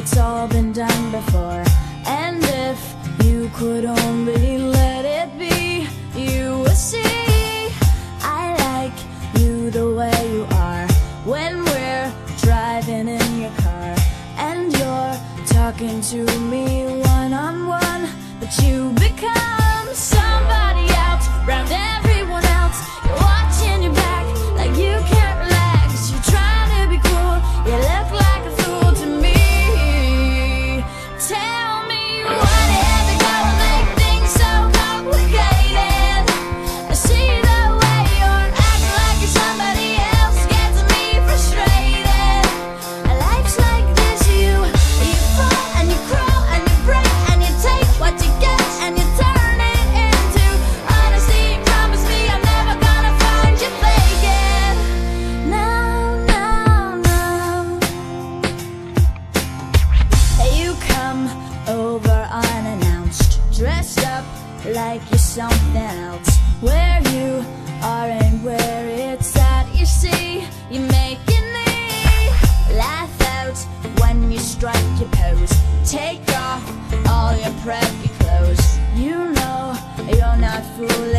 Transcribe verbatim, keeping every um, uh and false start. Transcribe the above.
it's all been done before. And if you could only let it be, you would see I like you the way you are. When we're driving in your car and you're talking to me one-on-one, but you become somebody else round everyone else. You're watching your back like you can't relax. You're trying to be cool, you look like a fool to me. Tell me what is it gonna make things so complicated? I see the way you're acting like you're somebody else gets me frustrated. Life's like this, you you fall and you crawl and you break and you take what you get and you turn it into honesty. Promise me I'm never gonna find you faking. No, no, no. You come over unannounced, dressed up like you're something else. Where you are and where it's at, you see, you're making me laugh out when you strike your pose. Take off all your preppy clothes. You know you're not fooling